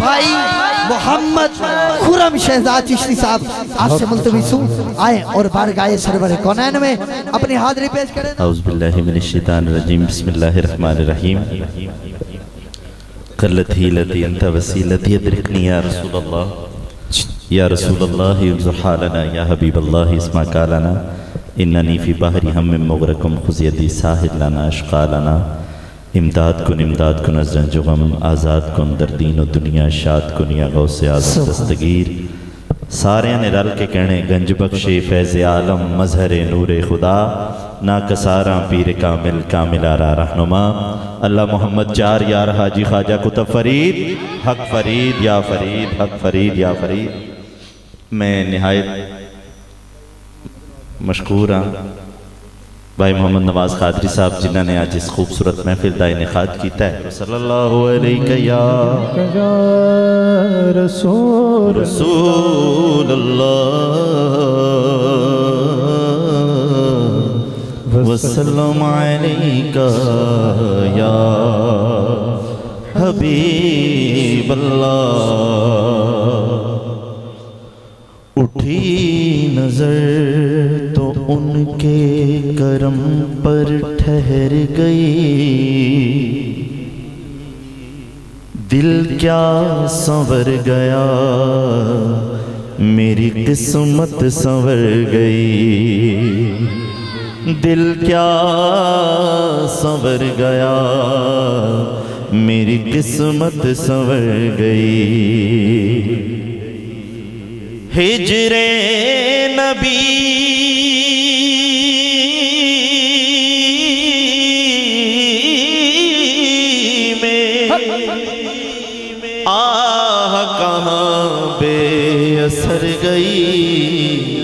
भाई मोहम्मद खुर्रम शहजाद चिश्ती साहब आपसे मुल्तमिस हूं, आए और बारगाह सरवर कौनैन में अपनी हाजिरी पेश करें। औज़ु बिल्लाहि मिनश शैतानिर रजीम, बिस्मिल्लाहिर रहमानिर रहीम। कल्लती लती अंत वसीलती अदरिकनी या रसूलल्लाह या रसूलल्लाह युज़ हालना या हबीबल्लाह इस्मा कालना इन्ननी फी बहरी हम्मिम मुग़रक़ुम खुज़यदी साहिल लना अशक़ालना। इमदाद कुन नज़रन जुगम आज़ाद कुन दरदीन व दुनिया शाद कुन या गौसे आज़म दस्तगीर। सारे ने रल के कहने गंज बख्शे फैज़ आलम मजहर नूर खुदा ना कसारा पीर कामिल कामिलारा रहनुमा। अल्लाह मोहम्मद चार यार हाजी ख्वाजा कुतुब फरीद हक फरीद या फरीद हक फरीद या फरीद। मैं निहायत मशकूर हाँ भाई मोहम्मद नवाज खादरी साहब जिन्होंने आज इस खूबसूरत महफिल का इनेकाद किया है। सल्लल्लाहु अलैहि या रसूल अल्लाह वसल्लम अलैका या हबीब अल्लाह। उठी नजर तो उनके करम पर ठहर गई, दिल क्या संवर गया मेरी किस्मत संवर गई। दिल क्या संवर गया मेरी किस्मत संवर गई। हिजरे नबी आह कहाँ बेअसर गई।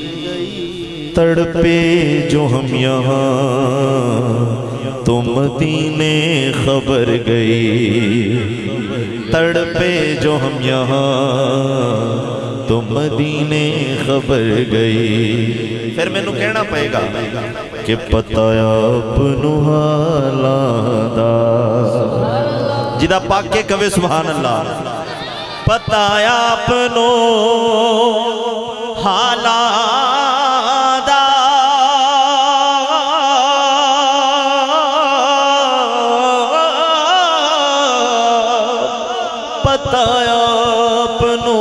तड़पे जो हम यहाँ तो मदीने खबर गई। तड़पे जो हम यहाँ तो मदीने खबर गई। फिर मैनू कहना पएगा कि पता आपनू हालां दा, जिदा पाक के कवे सुभान अल्लाह। पता आपनू हालां दा, पता आपनू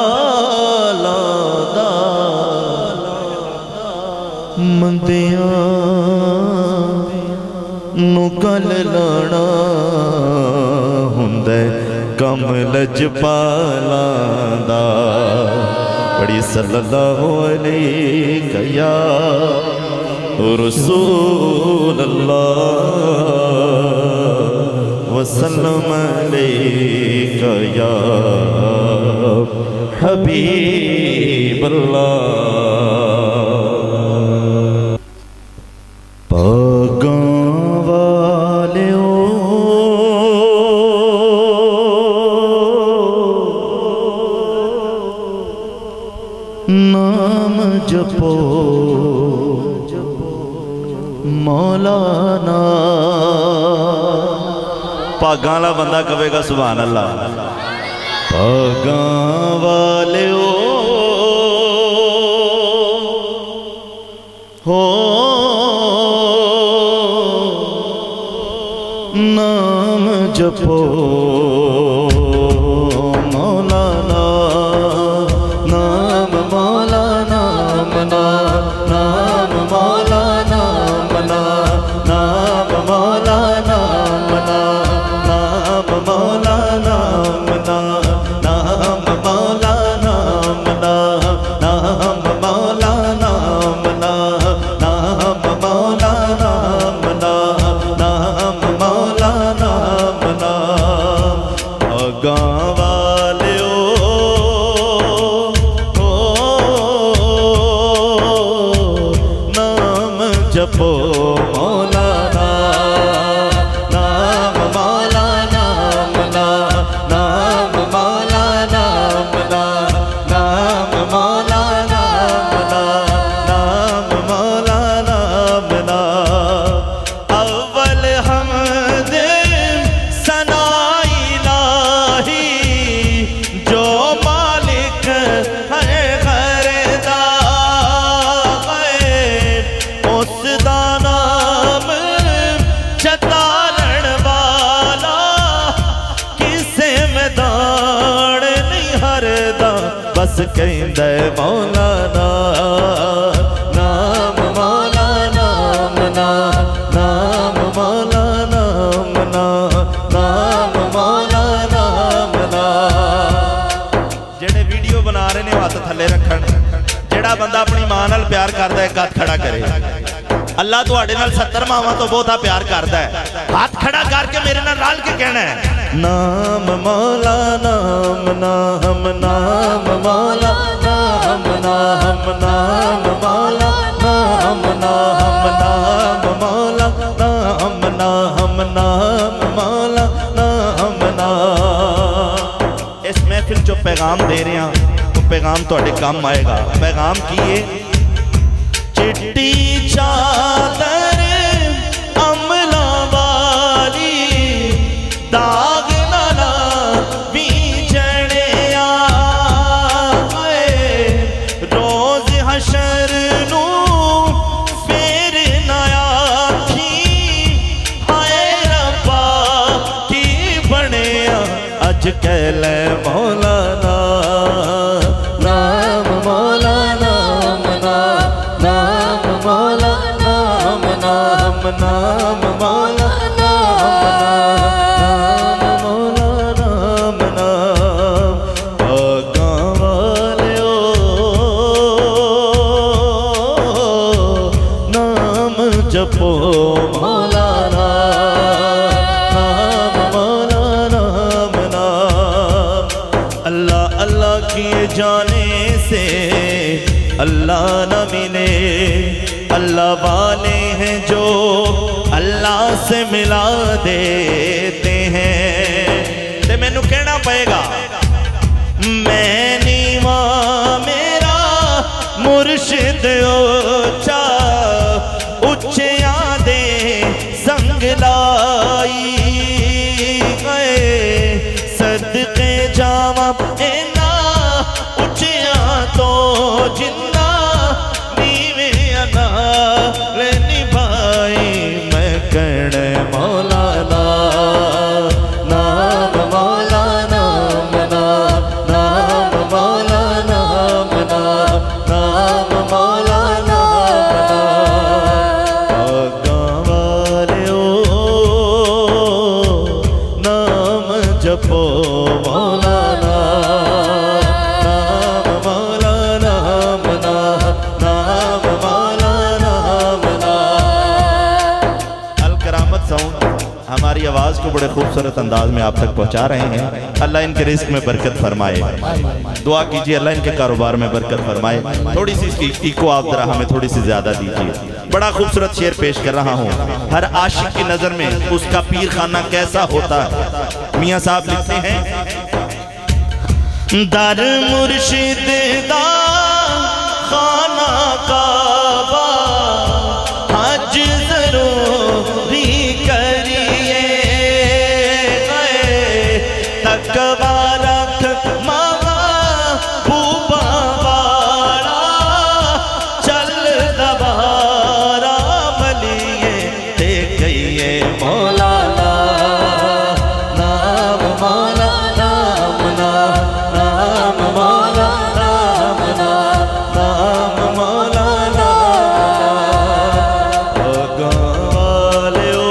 मंदियां नू गल लाना हुंदे कम लजपालां दा। बड़ी सल्लल्लाहु अलैहि या रसूल अल्लाह वसल्लम अलैका या हबीब अल्लाह। नाम जपो मौलाना। भागां वाला बंदा कहेगा सुभान अल्लाह। भागां वाले हो नाम जपो मौलाना। नाम मौलाना मना, नाम मौलाना मना, नाम मौलाना मना, नाम मौलाना मना, नाम मौलाना मना, नाम मौलाना मना, नाम मौलाना मना, नाम मौलाना मना। गाँव जपो मौलाना। नाम मौलाना मना, नाम मौलाना मना, नाम मौलाना मना, नाम मौलाना मना। अव्वल हमद सना इलाही दौड़ नहीं हरदा बस कहंदा मौलाना नाम मौला नाम ना नाम मौला नाम ना नाम मौला नाम ना। जेड़े वीडियो बना रहे ने हाथ थले रखन जेड़ा बंदा अपनी मां नाल प्यार करदा है हाथ खड़ा करे। अल्लाह तुहाडे नाल 70 मावां तो बहुता प्यार करदा है। हाथ खड़ा करके मेरे नाल रल के कहना है नाम मौला नाम नाम नाम मौला नाम नाम नाम मौला नाम नाम नाम मौला नाम नाम नाम मौला नाम नाम। इस महफिल जो पैगाम दे रहे हैं वो पैगाम तुहाडे काम आएगा। पैगाम की है चिट्टी चादर अमला वाली दाग नाला बीजने आए रोज हशर नू फिर नया थी हाय रब्बा की बने अज कहल मौलाना नाम मौला नाम नाम मौला नाम नाम नाम मौला नाम मौला नाम नाम। गाँव वाले ओ नाम जपो मौलाना नाम मौला नाम नाम। अल्लाह अल्लाह किए जाने से अल्लाह न मिले अल्लाह वाले हैं जो अल्लाह से मिला देते हैं। ते मैनू कहना पएगा मैं नीवा मेरा मुर्शिद ओचा उच्चिया दे संग लाई गए सदके जावा एना उच्चिया तो जिन्ना निभाई मैं कण मौलाना नाम मौला नाम नाम मौला नाम नाम मौला नाम। गाँव वाले ओ नाम जपो मौलाना नाम मौला नाम नाम मौला नाम अल करामत साउंड हमारी आवाज़ को बड़े खूबसूरत अंदाज में आप तक पहुंचा रहे हैं। अल्लाह इनके रिस्क में बरकत फरमाए। दुआ कीजिए अल्लाह इनके कारोबार में बरकत फरमाए। थोड़ी सी इसकी इको आप जरा हमें थोड़ी सी ज्यादा दीजिए। बड़ा खूबसूरत शेर पेश कर रहा हूँ। हर आशिक की नजर में उसका पीर खाना कैसा होता है। मियाँ साहब लिखते हैं दर मुर्शिद दा खाना काबा हज जरूरी करिए तकवा रख मावा भूपा वाला चल दबारा बलिए ते गइए मौलाना नाम मौला नाम नाम मौला नाम नाम मौला गाँव वाले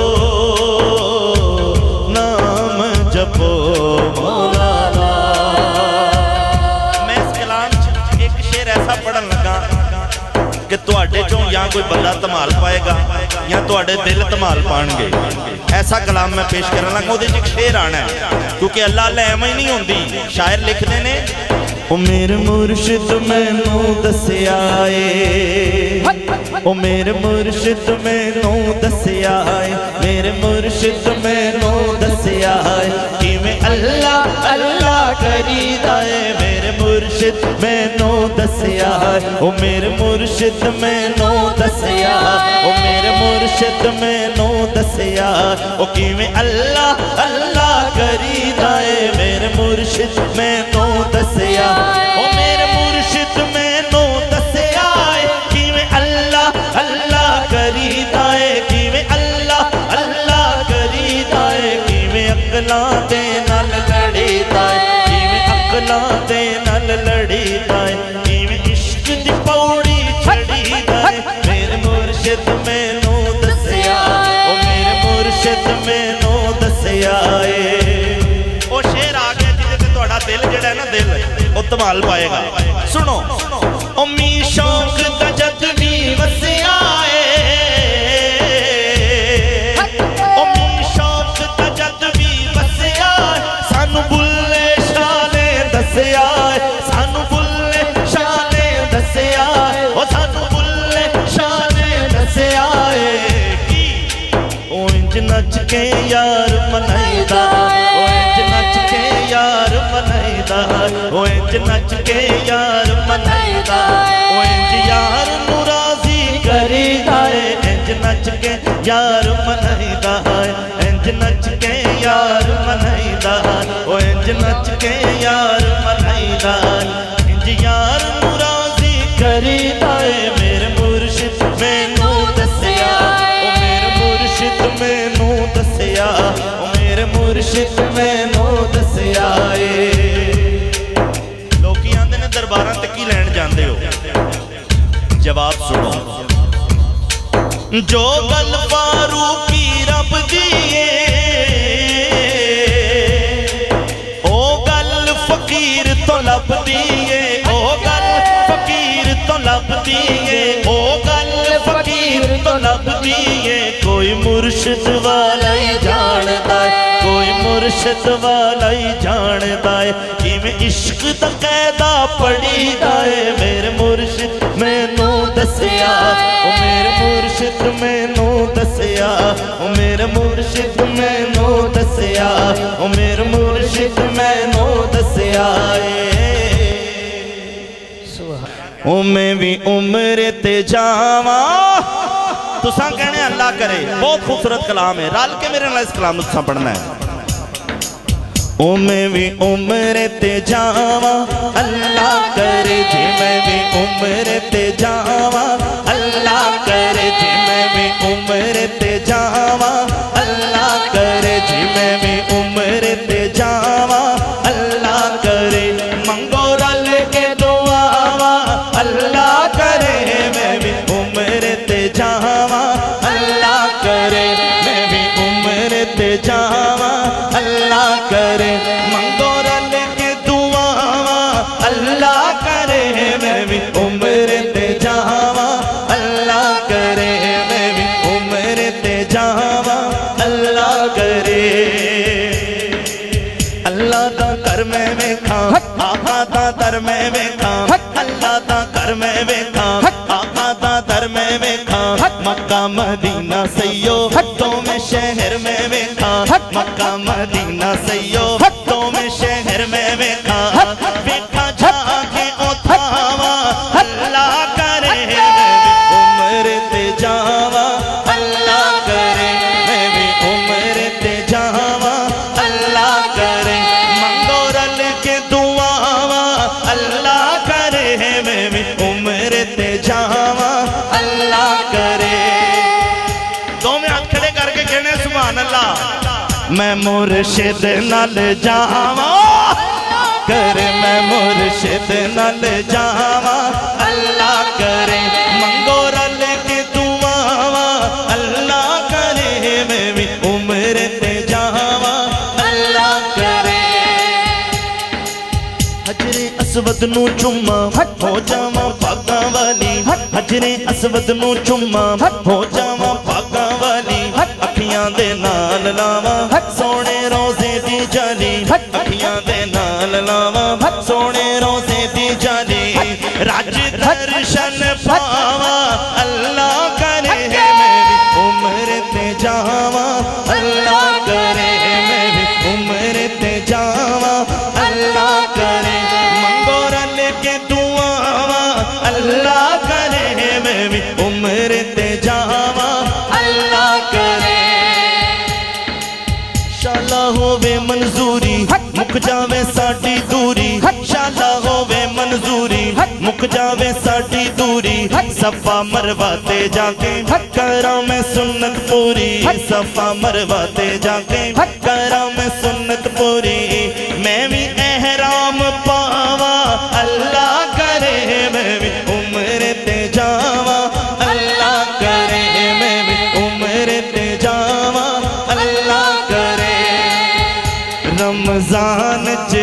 ओ नाम जपो मौलाना। मैं इस कलाम एक शेर ऐसा पढ़न लगा कि तुहाडे चों या कोई बंदा धमाल पाएगा या तुहाडे दिल धमाल पाएंगे। ऐसा कलाम मैं पेश करन लगा। उहदे च एक शेर आना है क्योंकि अल्लाह लैम ही नहीं होंदी। शायर लिखते ने ओ मेरे मुर्शिद मैनू दस्सिया ए ओ मेरे मुर्शिद मैनू दस्सिया ए मेरे मुर्शिद मैनू दस्सिया ए किवें अल्लाह अल्लाह करीदा ए मेरे मुर्शिद मैनू दस्सिया ए ओ मेरे मुर्शिद मैनू दस्सिया ओ मेरे मुर्शिद मैनू दस्सिया ओ किवें अल्लाह अल्लाह करीदा ए मेरे मुर्शिद मैनू दस्सिया ओ मेरे मुर्शिद मैनू दस्सिया किवें अल्लाह अल्लाह करीदा ए किवें अल्लाह अल्लाह करीदा ए किवें अकलां दे नाल लड़ी अल्लाह दे नाल लड़ीदा है किवें इश्क दी पौड़ी चढ़ीदा है मेरे मुर्शिद मैनू दस्सिया ओ मेरे मुर्शिद मैनू दस्सिया ओ शेर आ गया जिहदे ते तुहाडा दिल जिहड़ा है ना दिल ओ धमाल पाएगा सुनो ओ मी शौक दा जद भी वसिया ओ मी शौक दा जद भी वसिया सानू बुल्ले शाले दस्सिया सानू बुल्ले शाले दस्सिया ओ सानू बुल्ले शाले दस्सिया की ओ इंज नच के यार मनाईदा ओ इंज नच के यार मनाईदा ओ इंज नच के यार मनाईदा ओ इंज यार नू राजी करीदा इंज नच के यार मनाईदा इंज नच के यार मनाईदा ओ इंज नच के यार मनाईदा इंज यार नू राजी करीदा मेरे मुर्शिद मैनू दस्सिया ओ मेरे मुर्शिद मैनू दस्सिया ओ मेरे मुर्शिद मैनू दस्सिया लोकी आंदे ने दरबारां ते की लैण जांदे हो जवाब सुनो जो गल फारूकी रब दी ओ गल फकीर तो लभदी ओ गल फकीर तो लभदी ओ गल फकीर तो लभदी कोई मुर्शिद वाला ही जानदा कोई मुर्शिद वाला ही जानदा किवें इश्क दा कायदा पढ़ीदा मेरे मुर्शिद मैनू दस्सिया ओ मेरे मुर्शिद मैनू दस्सिया ओ मेरे मुर्शिद मैनू दस्सिया ओ मेरे मुर्शिद मैनू दस्सिया ओ मैं भी उम्र ते जावा तुसां कहने अल्लाह करे बहुत खूबसूरत कलाम है रल के मेरे नाल इस कलाम नूं तुसां पढ़ना है ओ मैं भी उम्र ते जावा अल्लाह करे जे मैं भी उम्र ते जावा अल्लाह करे जे मैं भी उम्र ते जावा अल्लाह करे जे मैं भी उम्र ते जावा अल्लाह करे मंगो रल के दुआवा अल्लाह करे मैं भी उम्र ते जावा अल्लाह करे मैं भी उम्र ते जावा अल्लाह करे मंगो रल के दुआवा अल्लाह करे मैं भी उम्र ते जावा अल्लाह करे मैं भी उम्र ते जावा अल्लाह करे अल्लाह दा कर मैं वेखा आका दा दर मैं वेखा अल्लाह दा कर मैं वेखा आका दा दर मैं वेखा मक्का मदीना सैयो तो मैं शहर में वेखा मक्का मदीना सैयो तो मैं शहर में वेखा वेखा जाके उठावा अल्लाह करे मैं भी उम्र ते जावा अल्लाह करे मैं भी उम्र ते जावा अल्लाह करे मंगो रल के दुआवा अल्लाह करे मैं भी उम्र ते जावा अल्लाह करे दो में हाथ खड़े करके कहने सुभान अल्लाह मैं मुर्शिद नाल जावा करे मैं मुर्शिद नाल जावा अल्लाह करे मंगो रल के दुआवा अल्लाह करे मैं भी उम्र ते जावा अल्लाह करे हजरे असवद नू चुम्मा हो जावा भागा वाली हजरे असवद नू चुम्मा हो जावा भागा वाली अखियां दे नाल लावा सोने रोजे दी जाली अखियां दे नाल लावा सोने रोजे दी जाली राज दर्शन पावा अल्लाह करे मैं भी उम्र ते जावा अल्लाह करे मैं भी उम्र ते जावा अल्लाह करे मंगो रल के दुआवा अल्लाह करे मैं भी उम्र ते जावा अल्लाह करे शाला होवे मंजूरी मुक जावे साडी दूरी शाला होवे मंजूरी मुक जावे साडी दूरी सफा मरवा ते जाके करा मैं सुन्नत पूरी सफा मरवा ते जाके करा मैं सुन्नत पूरी मैं भी एहराम पा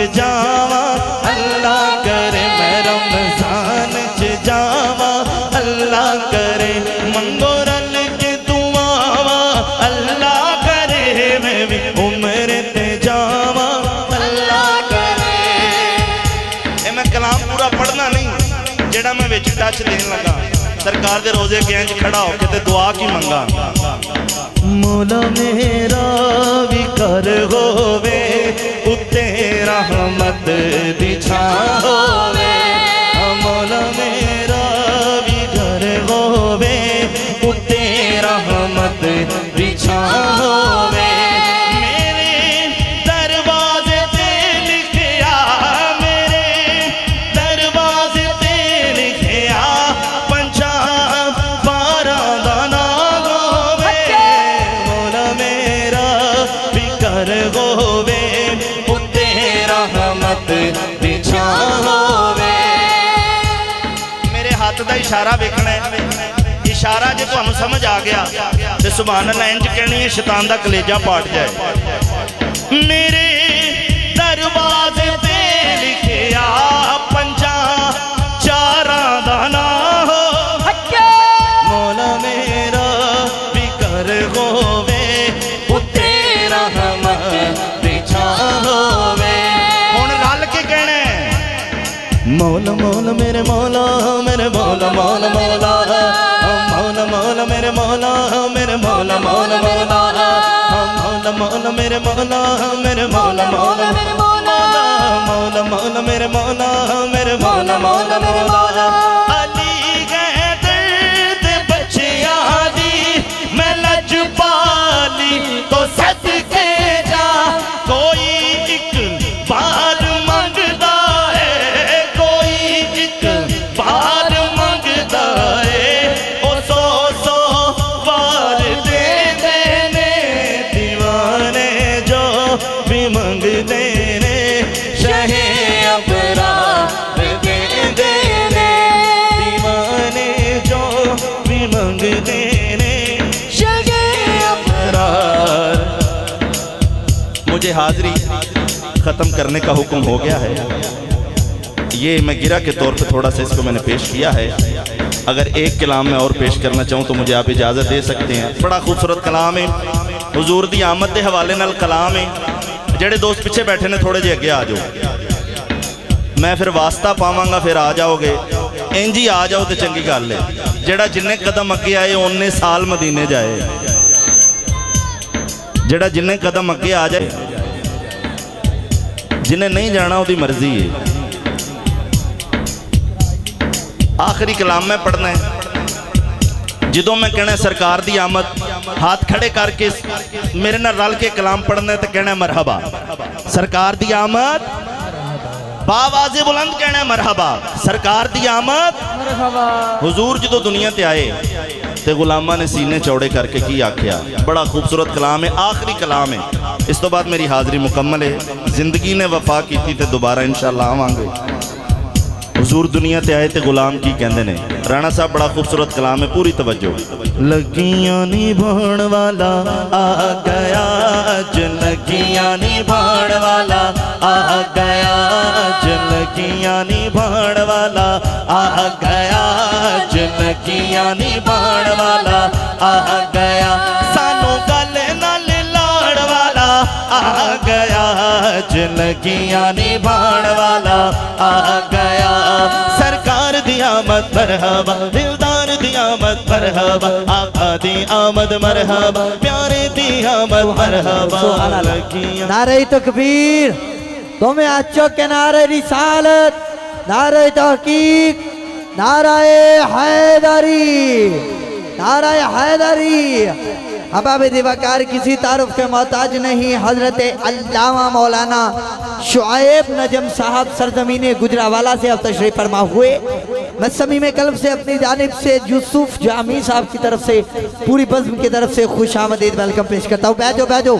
जावा अल्लाह करे मैं रमजान च जावा अल्लाह करे मंगो रल के दुआवा अल्लाह करे मैं भी उम्र ते जावा अल्लाह करे। ये मैं कलाम पूरा पढ़ना नहीं जेड़ा मैं विच टच देन लगा सरकार दे रोजे के इंज खड़ा होके ते दुआ की मंगा। मौला मेरा भी कर होवे उत्ते रहमत दी छां होवे मौला मेरा भी कर होवे उत्ते रहमत दी छां होवे मेरे दरवाजे ते लिखिया मेरे दरवाजे ते लिखिया पंजा बारह दा नाम होवे मौला मेरा भी कर होवे उत्ते रहमत दी छां होवे। मेरे हाथ दा इशारा वेखना है इशारा जो तुहानू समझ आ गया तो सुभान अल्लाह इंज कहनी है शैतान दा कलेजा पाट जाए। मेरे दरवाजे पे लिखिया पंजा चारा दा नाम मौला मेरा भी कर होवे उत्ते रहमत दी छां होवे। हुण रल के कहना मौला मौला मेरे मौला मेरे मौला मौला मौला मौला मौला मेरे मौला मेरे मौला मौला मौला मौला मौला मेरे मौला मेरे मौला मौला मौला मौला मौला मेरे मौला मेरे मौला मौला मौला। अली गए दर्द बच्चिया दी मैं लज पाली तो सदके जा कोई एक बार मंगदा है कोई एक बार मंगदा है ओ सौ सौ बार दे देने दीवाने जो भी मंगदे ने शहे अपराध दे देने दीवाने जो भी मंगदे ने शहे अपराध। मुझे हाजिरी ख़त्म करने का हुक्म हो गया है। ये मैं गिरा के तौर पे थोड़ा सा इसको मैंने पेश किया है। अगर एक कलाम में और पेश करना चाहूँ तो मुझे आप इजाज़त दे सकते हैं। बड़ा खूबसूरत कलाम है हुजूर दी आमद के हवाले नाल कलाम है। जेड़े दोस्त पीछे बैठे ने थोड़े जे अगे आ जाओ मैं फिर वास्ता पावांगा फिर आ जाओगे इंज ही आ जाओ तो चंगी गल है। जेड़ा जिन्ने कदम अगे आए उन्ने साल मदीने जाए जेड़ा जिन्ने कदम अगे आ जाए जिन्हें नहीं जाना उसकी मर्जी है। आखिरी कलाम में पढ़ना है जो मैं कहना सरकार दी आमद हाथ खड़े करके मेरे नाल रल के कलाम पढ़ना है तो कहना मरहबा सरकार दी आमद बावाज़े बुलंद कहना मरहबा सरकार दी आमद हुजूर जो दुनिया ते आए तो गुलामा ने सीने चौड़े करके की आख्या। बड़ा खूबसूरत कलाम है आखिरी कलाम है। इस तो बाद मेरी हाजिरी मुकम्मल है। जिंदगी ने वफा की थी तो दोबारा इंशाअल्लाह आवांगे। हुजूर दुनिया ते आए तो गुलाम की कहते ने राणा साहब बड़ा खूबसूरत कलाम है पूरी तवज्जो। लगियां निभाण वाला आ गया लगियां निभाण वाला आ गया लगियां निभाण वाला आ गया लगियां निभाण वाला आ गया सानू गल नाल लाड़ वाला आ गया लगियां निभाण वाला आ गया। सरकार दी आमद मरहबा दिलदार दी आमद मरहबा आका दी आमद मरहबा प्यारे दी आमद मरहबा। नारे तकबीर तुम्हें अच्छो के नारे रिसालत नारे तहकीक नाराए हैदरी नाराए हैदरी। हबाब दिवाकार किसी तारुफ के मोहताज नहीं। हजरत अल्लामा मौलाना शुआइब नजम साहब सरजमीन गुजरावाला से अब तशरीफ फरमा हुए। मैं समीम कल्ब से अपनी जानिब से यूसुफ जामी साहब की तरफ से पूरी बज़्म की तरफ से खुश आमदीद वेलकम पेश करता हूँ। बैठो बैठो।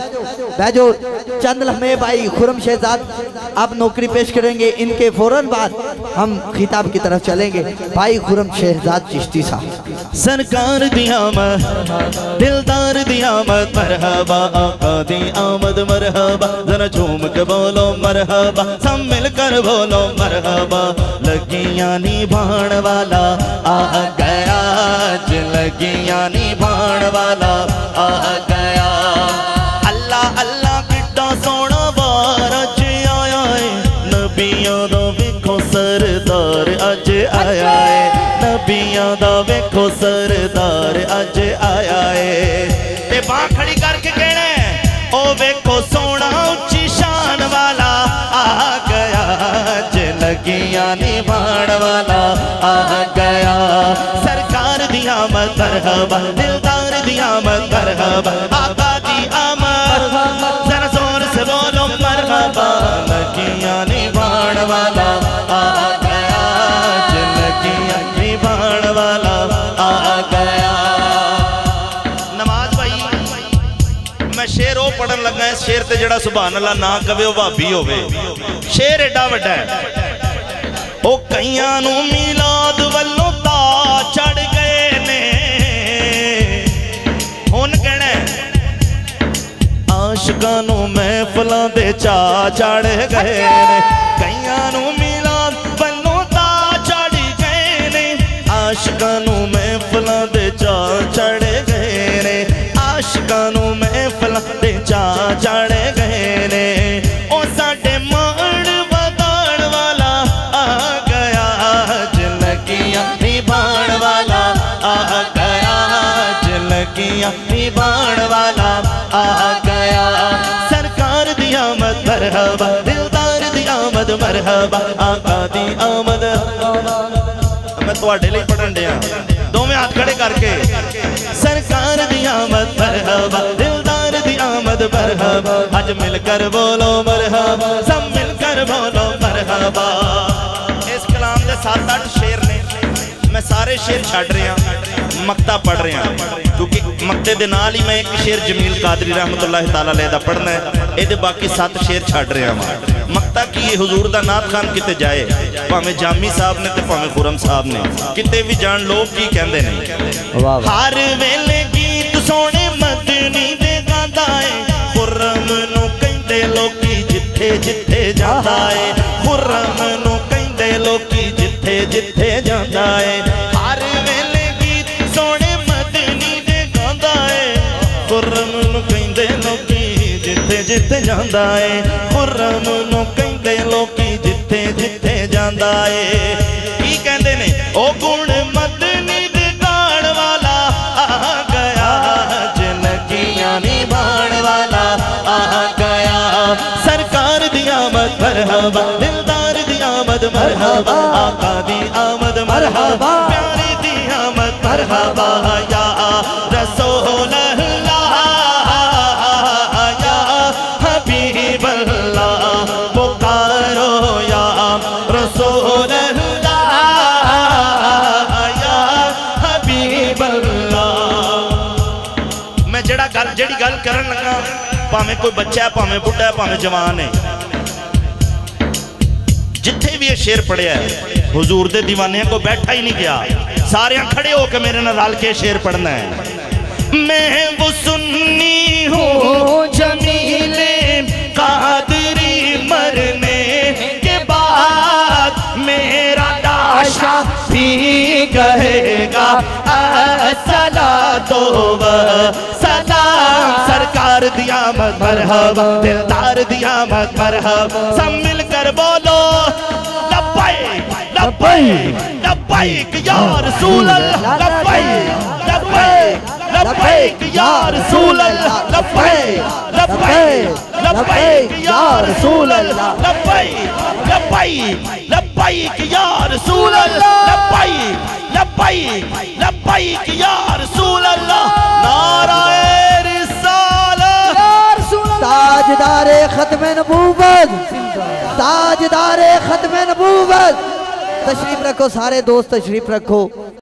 मैं जो चंद लम्हे भाई खुर्रम शहजाद आप नौकरी पेश करेंगे, इनके फौरन बाद हम खिताब की तरफ चलेंगे। भाई खुर्रम शहजाद चिश्ती साहब। सरकार दी आमद, दिलदार दी आमद, मरहबा आका दी आमद मरहबा, जरा झूम के बोलो मरहबा, सब मिलकर बोलो मरहबा। लगियां निभाण वाला आ गया, लगियां निभाण वाला आ गया। अल्लाह अल्लाह किड्डा सोना वार अज आया है, नबियां दा वेखो सरदार अज आया है, नबियां दा वेखो सरदार अज आया है। ते बांह खड़ी करके कहना ओ वेखो सोना उच्ची शान वाला आ गया, अज लगियां निभाण वाला आ गया। सरकार दी आमद मरहबा, दिलदार दी आमद मरहबा, आका दी आमद, जरा जोर से बोलो मरहबा। लगियां निभाण वाला आ गया, लगियां निभाण वाला आ गया। नमाज भाई मैं शेर ओ पढ़न लगा, इस शेर ते जड़ा सुभान अल्लाह ना कवे ओ भाभी होवे। शेर एडा वड्डा है। ओ कईयां नू मिलाद वल्लों ता चढ़ गए ने, हुण कहना आशिकां नू महफिलां दे चा चढ़ गए ने। कईयां नू मिलाद वल्लों ता चढ़ गए ने, आशिकां नू महफिलां दे चा चढ़ गए ने, आशिकां नू महफिलां दे चा चढ़ गए ने। ओ साडे मान वधाण वाला आ गया, लगियां निभाण वाला आ गया, लगियां निभाण वाला आ गया। सरकार दी आमद मरहबा, दिलदार दी आमद मरहबा, आका दी आमद। मैं तुहाडे लई पढ़न दिया, दोवें हाथ खड़े करके। सरकार दी आमद मरहबा, दिलदार दी आमद मरहबा, अज मिलकर बोलो मरहबा, सब मिलकर बोलो मरहबा। इस कलाम दे 7-8 शेर ने, मैं सारे शेर छड़ रहा, मक्ता पढ़ रहा, क्योंकि मक्ते दे नाल ही मैं एक शेर जमील कादरी रहमतुल्लाह ताला अलैह दा पढ़ना है। ये बाकी 7 शेर छड़ रहा वा। मक्ता की ये हुजूर दा नात खान किते जाए, भावें जामी साहब ने ते भावें खुरम साहब ने, किते भी जान लोग की कहंदे ने। हर वेले गीत सोने मदनी दे गांदा है, खुर्रम नू कहंदे लोकी जिथे जिथे जांदा है, खुर्रम नू कहंदे लोकी जिथे जिथे जांदा है। हर वेले गीत सोने मदनी दे गांदा है, खुर्रम नू कहंदे लोकी जिथे जिथे जांदा है, खुर्रम नू कहंदे लोकी जिथे जिथे जांदा है। की कहंदे ने ओ गुण मदनी दे गाण वाला आ गया, लगियां निभाण वाला आ गया। सरकार दी आमद मरहबा, दिलदार दी आमद मरहबा, आका दी आमद मरहबा, प्यारी दी आमद मरहबा। या रसूल अल्लाह या हबीब अल्लाह, पुकारो या रसूल अल्लाह या हबीब अल्लाह। मैं जेड़ी गल करन लगा, भावें कोई बच्चा है, भावें बुढ़ा है, भावें जवान है, जिथे भी ये शेर पढ़िया है, हुजूर दे दीवाने को बैठा ही नहीं गया, सारे खड़े होकर मेरे नाल रल के शेर पढ़ना है। मैं वो सुन्नी हूँ जमीले कादरी, मरने के बाद मेरा दाशा भी कहेगा अस्सलातो व सलाम। सरकार दी आमद मरहबा, दिलदार दी आमद मरहबा, सब मिलकर बोलो लब्बैक लब्बैक लब्बैक या रसूल अल्लाह, लब्बैक लब्बैक लब्बैक या रसूल अल्लाह, लब्बैक लब्बैक लब्बैक या रसूल अल्लाह, लब्बैक लब्बैक लब्बैक या रसूल अल्लाह, लब्बैक लब्बैक लब्बैक या रसूल अल्लाह। नाराए रिसालत, ताजदारे खत्मे नबूवत, ताजदारे खत्मे नबूवत। तशरीफ रखो सारे दोस्त, तशरीफ रखो।